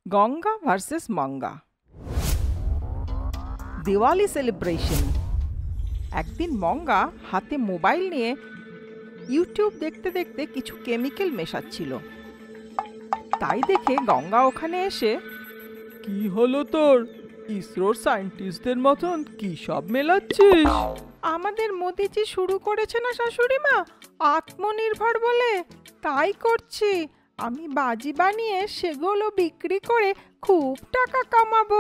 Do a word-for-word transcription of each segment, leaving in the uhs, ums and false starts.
Ganga versus Manga. Diwali celebration. একদিন মঙ্গা হাতে mobile নিয়ে ইউটিউব দেখতে দেখতে কিছু কেমিক্যাল মেশাচ্ছিল। তাই দেখে গঙ্গা ওখানে এসে, কি হলো তোর? ইসরোর সায়েন্টিস্টদের মতন কি সব মেলাচ্ছিস? আমাদের মোদিজি শুরু করেছে না শাশুড়ি মা, আত্মনির্ভর বলে, তাই করছি। আমি বাজি বানিয়ে সেগুলো বিক্রি করে খুব টাকা কামাবো।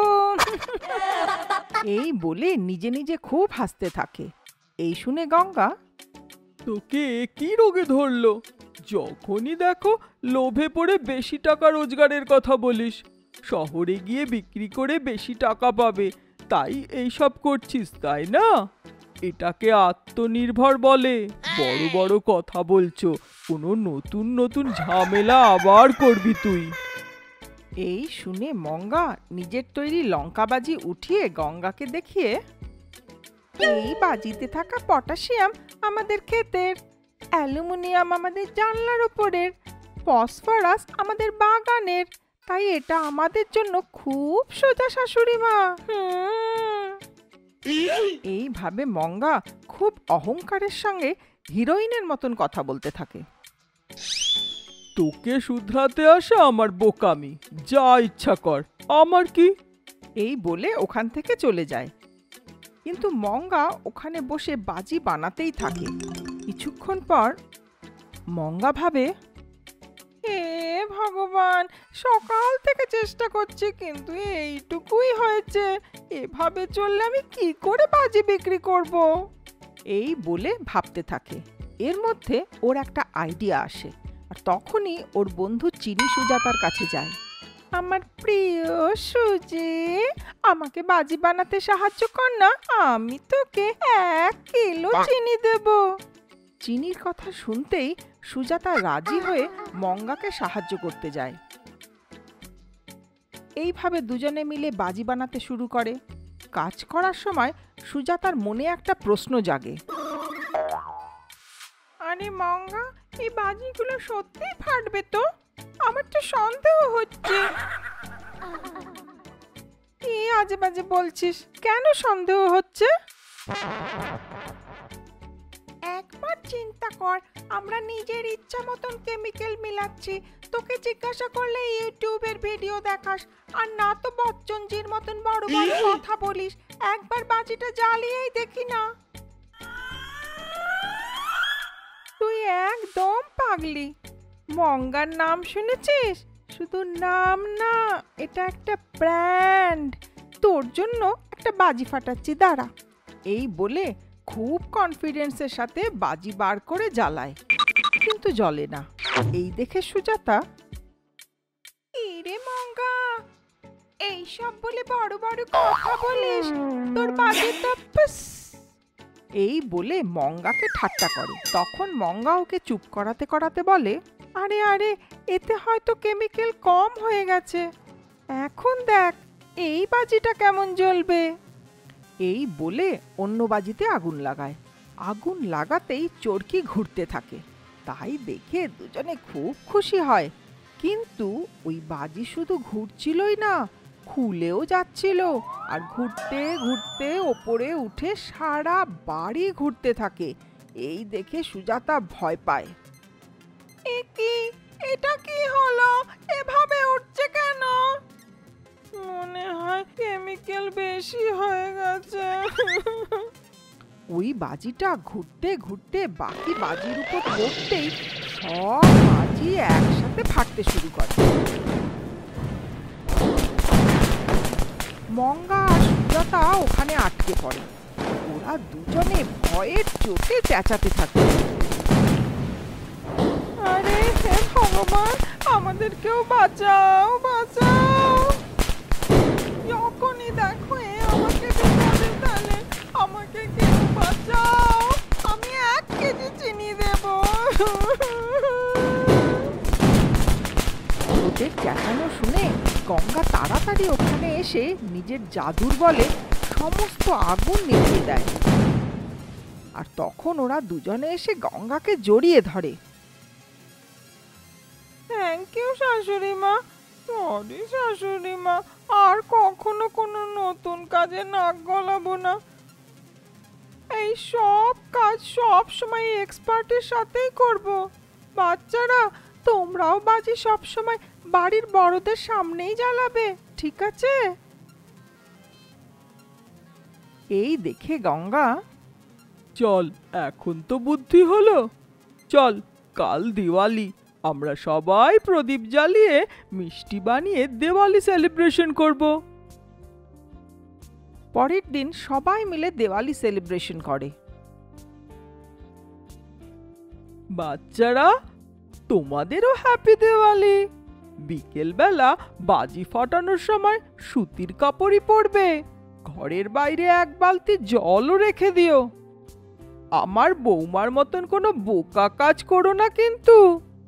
এই বলে নিজে নিজে খুব হাসতে থাকে। এই শুনে গঙ্গা, তোকে কি রোগে ধরলো? যখনই দেখো লোভে পড়ে বেশি টাকা রোজগারের কথা বলিস। শহরে গিয়ে বিক্রি করে বেশি টাকা পাবে, তাই এইসব করছিস, তাই না? এটাকে আত্মনির্ভর বলে। বড় বড় কথা বলছো, কোনো নতুন নতুন ঝামেলা আবার করবি তুই। এই শুনে মঙ্গা নিজের তৈরি লঙ্কা বাজি উঠিয়ে গঙ্গাকে দেখিয়ে, এই বাজিতে থাকা পটাশিয়াম আমাদের ক্ষেতের, অ্যালুমিনিয়াম আমাদের জানলার উপরের, ফসফরাস আমাদের বাগানের, তাই এটা আমাদের জন্য খুব সোজা শাশুড়ি মা। এইভাবে মঙ্গা খুব অহংকারের সঙ্গে হিরোইনের মতন কথা বলতে থাকে। তোকে শুধরাতে আসা আমার বোকামি, যা ইচ্ছা কর, আমার কি? এই বলে ওখান থেকে চলে যায়। কিন্তু মঙ্গা ওখানে বসে বাজি বানাতেই থাকে। কিছুক্ষণ পর মঙ্গা ভাবে, হে ভগবান, সকাল থেকে চেষ্টা করছি কিন্তু এইটুকুই হয়েছে। এভাবে চললে আমি কি করে বাজি বিক্রি করব? এই বলে ভাবতে থাকে। এর মধ্যে ওর একটা আইডিয়া আসে, আর তখনই ওর বন্ধু চিনি সুজাতার কাছে যায়। আমার প্রিয় সুজি, আমাকে বাজি বানাতে সাহায্য কর না, আমি তোকে এক কিলো চিনি দেব। চিনির কথা শুনতেই সুজাতা রাজি হয়ে মঙ্গাকে সাহায্য করতে যায়। এইভাবে দুজনে মিলে বাজি বানাতে শুরু করে। কাজ করার সময় সুজাতার মনে একটা প্রশ্ন জাগে, আরে মঙ্গা, এই বাজিগুলো সত্যিই ফাটবে তো? আমার তো সন্দেহ হচ্ছে। কি আজে বাজে বলছিস, কেন সন্দেহ হচ্ছে? একবার চিন্তা কর, আমরা নিজের ইচ্ছা মতন কেমিক্যাল মিলাচ্ছি। তোকে জিজ্ঞাসা করলে ইউটিউবের ভিডিও দেখাস, আর না তো বচ্চনজির মতন বড় বড় কথা বলিস। একবার বাজিটা জ্বালিয়েই দেখি না। তুই একদম পাগলি। মঙ্গার নাম শুনেছিস? শুধু নাম না, এটা একটা ব্র্যান্ড। তোর জন্য একটা বাজি ফাটাচ্ছি, দাঁড়া। এই বলে খুব কনফিডেন্সের সাথে বাজি বার করে জ্বালায়, কিন্তু জ্বলে না। এই দেখে সুজাতা, ইরে মঙ্গা, এই সব বলে বড় বড় কথা বলিস, তোর বাজি তো পুস। এই বলে মঙ্গাকে ঠাট্টা করে। তখন মঙ্গা ওকে চুপ করাতে করাতে বলে, আরে আরে, এতে হয়তো কেমিক্যাল কম হয়ে গেছে। এখন দেখ এই বাজিটা কেমন জ্বলবে। এই বলে অন্য বাজিতে আগুন লাগায়। আগুন লাগাতেই চরকি ঘুরতে থাকে। তাই দেখে দুজনে খুব খুশি হয়। কিন্তু ওই বাজি শুধু ঘুরছিলই না, খুলেও যাচ্ছিল, আর ঘুরতে ঘুরতে ওপরে উঠে সারা বাড়ি ঘুরতে থাকে। এই দেখে সুজাতা ভয় পায়। এ কি, এটা কি হলো? এভাবে উঠছে কেন? মনে হয় কেমিক্যাল বেশি হয়ে গেছে। ওই বাজিটা ঘুরতে ঘুরতে বাকি বাজির উপর পড়তেই সব বাজি একসাথে ফাটতে শুরু করে। মঙ্গা আর সুজাতা ওখানে আটকে পড়ে। ওরা দুজনে ভয়ের চোটে চেঁচাতে থাকে, আরে হে ভগবান, আমাদেরকেও বাঁচাও, বাঁচাও। যখনই দেখো এ আমাকে বিপদে ফেলে, আমাকে কেউ বাঁচাও, আমি এক কেজি চিনি দেব। ওদের চেঁচানো শুনে গঙ্গা তাড়াতাড়ি ওখানে এসে নিজের জাদুর বলে সমস্ত আগুন নিভিয়ে দেয়। আর তখন ওরা দুজনে এসে গঙ্গাকে জড়িয়ে ধরে। থ্যাংক ইউ শাশুড়ি মা, সরি শাশুড়ি মা, আর কখনো কোনো নতুন কাজে নাক গলাবো না। এই সব কাজ সব সময় এক্সপার্টের সাথেই করব। বাচ্চারা, তোমরাও বাজি সব সময় বাড়ির বড়দের সামনেই জ্বালাবে, ঠিক আছে? এই দেখে গঙ্গা, চল, এখন তো বুদ্ধি হলো। চল, কাল দিওয়ালি, আমরা সবাই প্রদীপ জ্বালিয়ে মিষ্টি বানিয়ে দিওয়ালি সেলিব্রেশন করব। পরের দিন সবাই মিলে দিওয়ালি সেলিব্রেশন করে। বাচ্চারা, তোমাদেরও হ্যাপি দিওয়ালি। বিকেল বেলা বাজি ফাটানোর সময় সুতির কাপড়ই পরবে, ঘরের বাইরে এক বালতি জলও রেখে দিও। আমার বৌমার মতন কোনো বোকা কাজ করো না কিন্তু।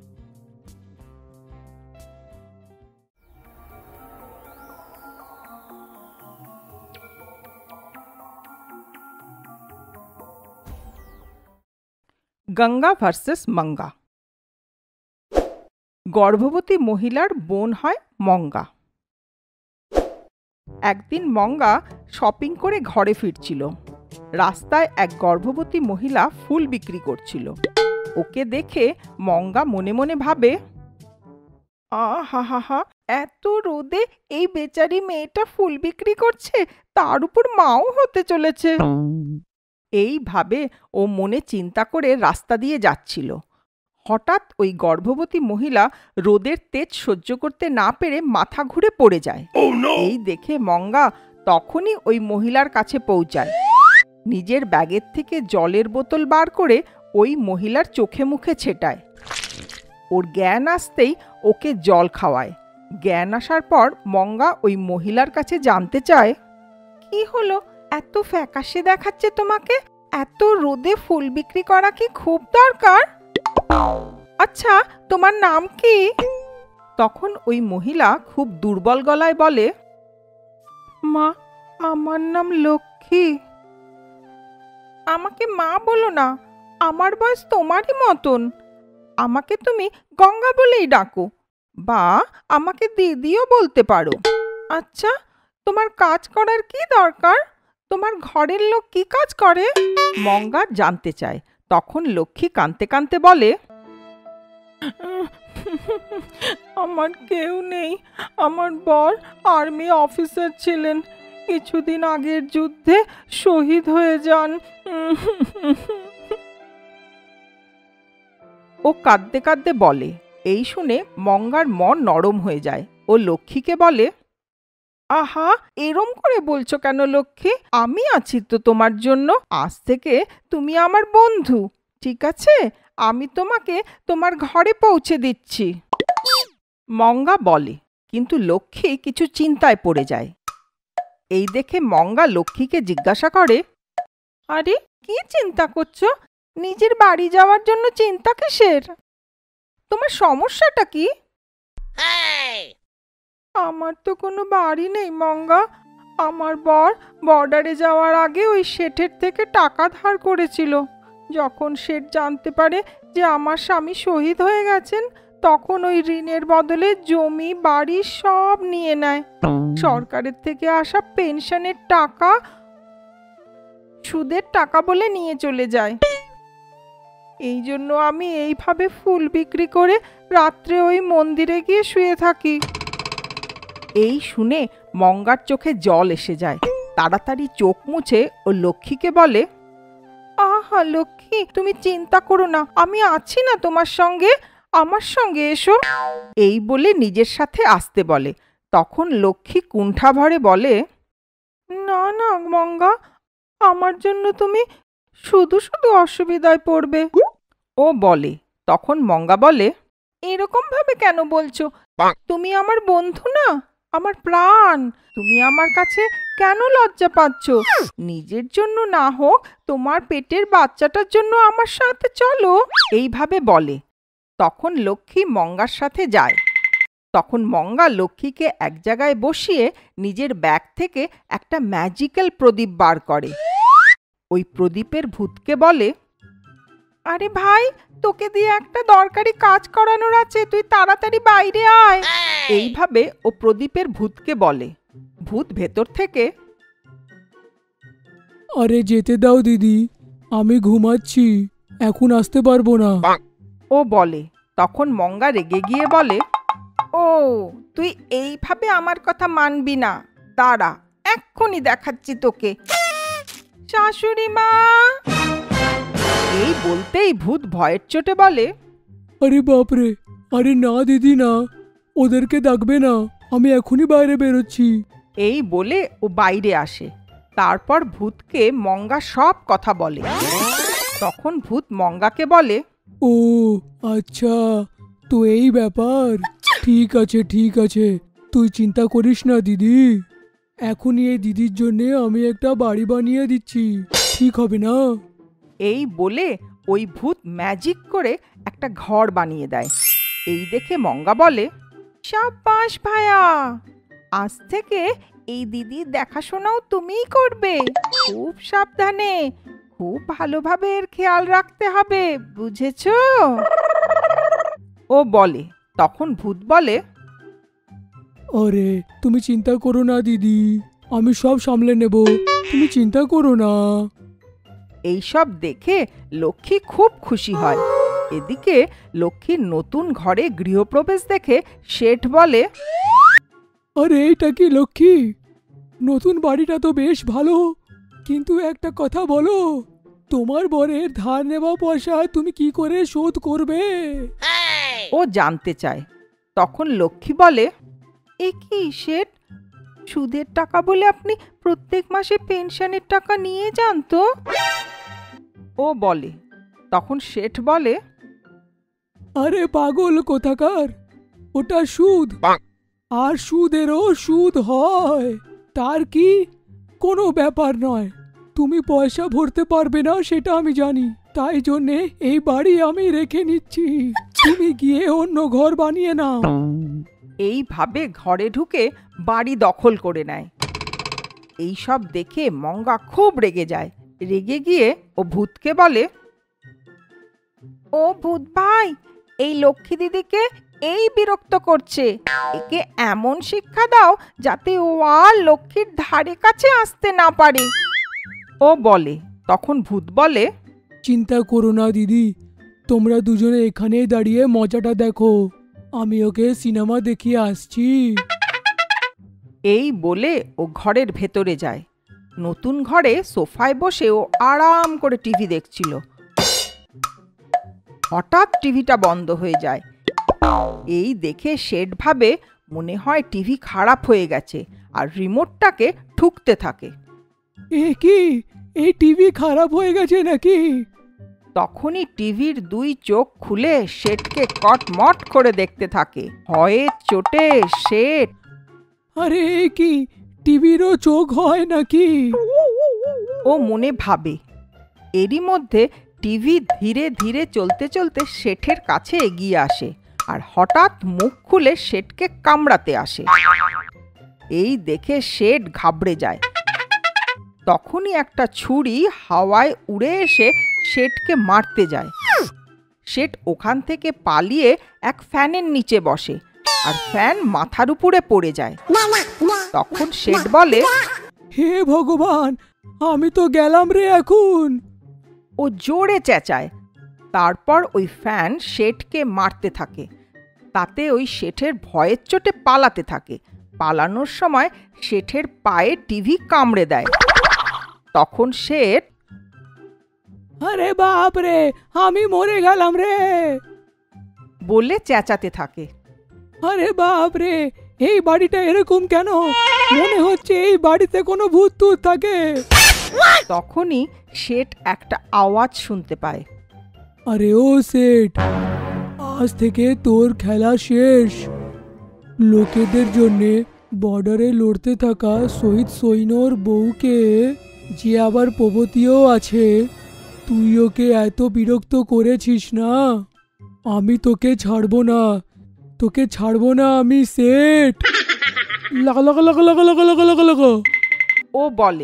গঙ্গা ভার্সেস মঙ্গা। গর্ভবতী মহিলার বোন হয় মঙ্গা। একদিন মঙ্গা শপিং করে ঘরে ফিরছিল। রাস্তায় এক গর্ভবতী মহিলা ফুল বিক্রি করছিল। ওকে দেখে মঙ্গা মনে মনে ভাবে, আহা হা হা, এত রোদে এই বেচারি মেয়েটা ফুল বিক্রি করছে, তার উপর মাও হতে চলেছে। এইভাবে ও মনে চিন্তা করে রাস্তা দিয়ে যাচ্ছিল। হঠাৎ ওই গর্ভবতী মহিলা রোদের তেজ সহ্য করতে না পেরে মাথা ঘুরে পড়ে যায়। এই দেখে মঙ্গা তখনই ওই মহিলার কাছে পৌঁছায়। নিজের ব্যাগের থেকে জলের বোতল বার করে ওই মহিলার চোখে মুখে ছেটায়। ওর জ্ঞান আসতেই ওকে জল খাওয়ায়। জ্ঞান আসার পর মঙ্গা ওই মহিলার কাছে জানতে চায়, কি হলো, এত ফ্যাকাশে দেখাচ্ছে তোমাকে? এত রোদে ফুল বিক্রি করা কি খুব দরকার? আচ্ছা, তোমার নাম কি? তখন ওই মহিলা খুব দুর্বল গলায় বলে, মা, আমার নাম লক্ষ্মী। আমাকে মা বলো না, আমার বয়স তোমারই মতন। আমাকে তুমি গঙ্গা বলেই ডাকো, বা আমাকে দিদিও বলতে পারো। আচ্ছা, তোমার কাজ করার কি দরকার? তোমার ঘরের লোক কি কাজ করে? মঙ্গা জানতে চায়। তখন লক্ষ্মী কাঁদতে কাঁদতে বলে, আমার কেউ নেই। আমার বর আর্মি অফিসার ছিলেন, কিছুদিন আগের যুদ্ধে শহীদ হয়ে যান। ও কাঁদতে কাঁদতে বলে। এই শুনে মঙ্গার মন নরম হয়ে যায়। ও লক্ষ্মীকে বলে, আহা, এরম করে বলছো কেন লক্ষ্মী? আমি আছি তো তোমার জন্য। আজ থেকে তুমি আমার বন্ধু, ঠিক আছে? আমি তোমাকে তোমার ঘরে পৌঁছে দিচ্ছি। মঙ্গা বলে, কিন্তু লক্ষ্মী কিছু চিন্তায় পড়ে যায়। এই দেখে মঙ্গা লক্ষ্মীকে জিজ্ঞাসা করে, আরে, কি চিন্তা করছো? নিজের বাড়ি যাওয়ার জন্য চিন্তা কিসের? তোমার সমস্যাটা কি? আমার তো কোনো বাড়ি নেই মঙ্গা। আমার বর বর্ডারে যাওয়ার আগে ওই শেঠের থেকে টাকা ধার করেছিল। যখন শেঠ জানতে পারে যে আমার স্বামী শহীদ হয়ে গেছেন, তখন ওই ঋণের বদলে জমি বাড়ি সব নিয়ে নেয়। সরকারের থেকে আসা পেনশনের টাকা সুদের টাকা বলে নিয়ে চলে যায়। এই জন্য আমি এইভাবে ফুল বিক্রি করে রাত্রে ওই মন্দিরে গিয়ে শুয়ে থাকি। এই শুনে মঙ্গার চোখে জল এসে যায়। তাড়াতাড়ি চোখ মুছে ও লক্ষ্মীকে বলে, আহা লক্ষ্মী, তুমি চিন্তা করো না, আমি আছি না তোমার সঙ্গে, আমার সঙ্গে এসো। এই বলে নিজের সাথে আসতে বলে। তখন লক্ষ্মী কুণ্ঠা ভরে বলে, না না মঙ্গা, আমার জন্য তুমি শুধু শুধু অসুবিধায় পড়বে। ও বলে। তখন মঙ্গা বলে, এরকম ভাবে কেন বলছো? তুমি আমার বন্ধু না, আমার প্রাণ। তুমি আমার কাছে কেন লজ্জা পাচ্ছ? নিজের জন্য না হোক, তোমার পেটের বাচ্চাটার জন্য আমার সাথে চলো। এইভাবে বলে। তখন লক্ষ্মী মঙ্গার সাথে যায়। তখন মঙ্গা লক্ষ্মীকে এক জায়গায় বসিয়ে নিজের ব্যাগ থেকে একটা ম্যাজিক্যাল প্রদীপ বার করে। ওই প্রদীপের ভূতকে বলে, আরে ভাই, তোকে দিয়ে একটা দরকারি কাজ করানোর আছে, তুই তাড়াতাড়ি বাইরে আয়। এইভাবে ও প্রদীপের ভূতকে বলে। ভূত ভেতর থেকে, আরে যেতে দাও দিদি, আমি ঘুমাচ্ছি, এখন আসতে পারবো না। ও বলে। তখন মঙ্গা রেগে গিয়ে বলে, ও তুই এইভাবে আমার কথা মানবি না, দাঁড়া এক্ষুনি দেখাচ্ছি তোকে। শাশুড়ি মা! এই বলতেই ভূত ভয়ের চোটে বলে, আরে বাপরে, আরে না দিদি না, ওদেরকে ডাকবে না, আমি এখনই বাইরে বেরোচ্ছি। এই বলে ও বাইরে আসে। তারপর ভূতকে মঙ্গা সব কথা বলে। তখন ভূত মঙ্গাকে বলে, ও আচ্ছা, তো এই ব্যাপার, ঠিক আছে ঠিক আছে, তুই চিন্তা করিস না দিদি, এখনই এই দিদির জন্যে আমি একটা বাড়ি বানিয়ে দিচ্ছি, ঠিক হবে না? এই বলে ওই ভূত ম্যাজিক করে একটা ঘর বানিয়ে দেয়। এই দেখে মঙ্গা বলে, সাব্বাস ভায়া, আজ থেকে এই দিদির দেখাশোনাও তুমিই করবে। খুব সাবধানে, খুব ভালোভাবে এর খেয়াল রাখতে হবে, বুঝেছো? ও বলে। তখন ভূত বলে, আরে তুমি চিন্তা করো না দিদি, আমি সব সামলে নেব, তুমি চিন্তা করো না। এইসব দেখে লক্ষ্মী খুব খুশি হয়। এদিকে লক্ষ্মীর নতুন ঘরে গৃহপ্রবেশ দেখে শেঠ বলে, আরে এইটা কি লক্ষ্মী, নতুন বাড়িটা তো বেশ ভালো, কিন্তু একটা কথা বলো, তোমার বরের ধার নেওয়া পয়সা তুমি কি করে শোধ করবে? ও জানতে চায়। তখন লক্ষ্মী বলে, এ কি শেঠ, সুদের টাকা বলে আপনি প্রত্যেক মাসে পেনশনের টাকা নিয়ে যান তো? ও বলে। তখন শেঠ বলে, আরে পাগল কোথাকার, ওটা সুদ, আর সুদেরও সুদ হয়, তার কি কোনো ব্যাপার নয়, তুমি পয়সা ভরতে পারবে না সেটা আমি জানি, তাই জন্যে এই বাড়ি আমি রেখে নিচ্ছি, তুমি গিয়ে অন্য ঘর বানিয়ে নাও। এইভাবে ঘরে ঢুকে বাড়ি দখল করে নেয়। এই সব দেখে মঙ্গা খুব রেগে যায়। রেগে গিয়ে ও ভূতকে বলে, ও ভূত ভাই, এই লক্ষ্মী দিদিকে এই বিরক্ত করছে, একে এমন শিক্ষা দাও যাতে ও আর লক্ষ্মীর ধারে কাছে আসতে না পারে। ও বলে। তখন ভূত বলে, চিন্তা করো না দিদি, তোমরা দুজনে এখানেই দাঁড়িয়ে মজাটা দেখো, আমি ওকে সিনেমা দেখিয়ে আসছি। এই বলে ও ঘরের ভেতরে যায়। নতুন ঘরে সোফায় বসে ও আরাম করে টিভি দেখছিল। হঠাৎ টিভিটা বন্ধ হয়ে যায়। এই দেখে শেঠ ভাবে মনে হয় টিভি খারাপ হয়ে গেছে, আর রিমোটটাকে ঠুকতে থাকে। এ কি, এই টিভি খারাপ হয়ে গেছে নাকি? তখনই টিভির দুই চোখ খুলে শেঠকে কটমট করে দেখতে থাকে। ভয়ের চোটে শেঠ, আরে এ কি, টিভিরও চোখ হয় নাকি? ও মনে ভাবে। এরই মধ্যে টিভি ধীরে ধীরে চলতে চলতে শেঠের কাছে এগিয়ে আসে, আর হঠাৎ মুখ খুলে শেঠকে কামড়াতে আসে। এই দেখে শেঠ ঘাবড়ে যায়। তখনই একটা ছুরি হাওয়ায় উড়ে এসে শেঠকে মারতে যায়। শেঠ ওখান থেকে পালিয়ে এক ফ্যানের নিচে বসে, আর ফ্যান মাথার উপরে পড়ে যায়। তখন শেঠ বলে, হে ভগবান, আমি তো গেলাম রে এখন। ও জোরে চেঁচায়। তারপর ওই ফ্যান শেঠকে মারতে থাকে। তাতে ওই শেঠের ভয়ের চোটে পালাতে থাকে। পালানোর সময় শেঠের পায়ে টিভি কামড়ে দেয়। তখন শেঠ, আরে বাপ রে, আমি মরে গেলাম রে বলে চেঁচাতে থাকে। আরে বাপ রে, এই বাড়িটা এরকম কেন, মনে হচ্ছে এই বাড়িতে কোনো ভূত টুত থাকে। তখনই শেঠ একটা আওয়াজ শুনতে পায়। আরে ও শেঠ, আজ থেকে তোর খেলা শেষ। লোকেদের জন্যে বর্ডারে লড়তে থাকা শহীদ সৈন্যর বউকে, যে আবার প্রবতীও আছে, তুই ওকে এত বিরক্ত করেছিস না, আমি তোকে ছাড়বো না, তোকে ছাড়বো না আমি শেঠ। লাগা লাগা লাগা লাগা লাগা লাগা লাগা লাগা। ও বলে।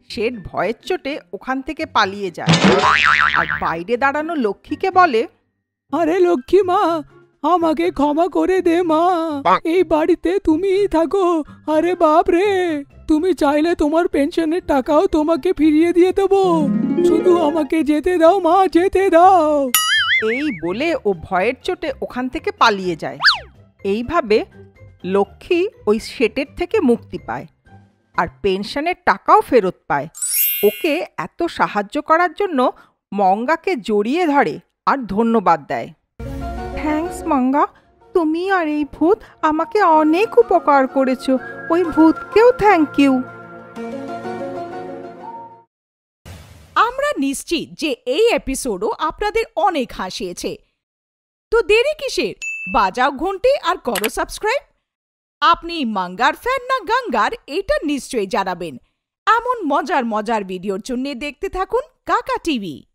শেঠ ভয়ের চোটে ওখান থেকে পালিয়ে যায় আর বাইরে দাঁড়ানো লক্ষ্মীকে বলে, আরে লক্ষ্মী মা, আমাকে ক্ষমা করে দে মা, এই বাড়িতে তুমিই থাকো। আরে বাপ রে, তুমি চাইলে তোমার পেনশনের টাকাও তোমাকে ফিরিয়ে দিয়ে দেবো, শুধু আমাকে যেতে দাও মা, যেতে দাও। এই বলে ও ভয়ের চোটে ওখান থেকে পালিয়ে যায়। এইভাবে লক্ষ্মী ওই শেটের থেকে মুক্তি পায় আর পেনশনের টাকাও ফেরত পায়। ওকে এত সাহায্য করার জন্য মঙ্গাকে জড়িয়ে ধরে আর ধন্যবাদ দেয়। থ্যাঙ্কস মঙ্গা, তুমি আর এই ভূত আমাকে অনেক উপকার করেছো। ওই ভূতকেও থ্যাংক ইউ। আমরা নিশ্চিত যে এই এপিসোডও আপনাদের অনেক হাসিয়েছে। তো দেরি কিসের, বাজাও ঘন্টি আর করো সাবস্ক্রাইব। আপনি মাঙ্গার ফ্যান না গাঙ্গার, এটা নিশ্চয়ই জানাবেন। এমন মজার মজার ভিডিওর জন্য দেখতে থাকুন কাকা টিভি।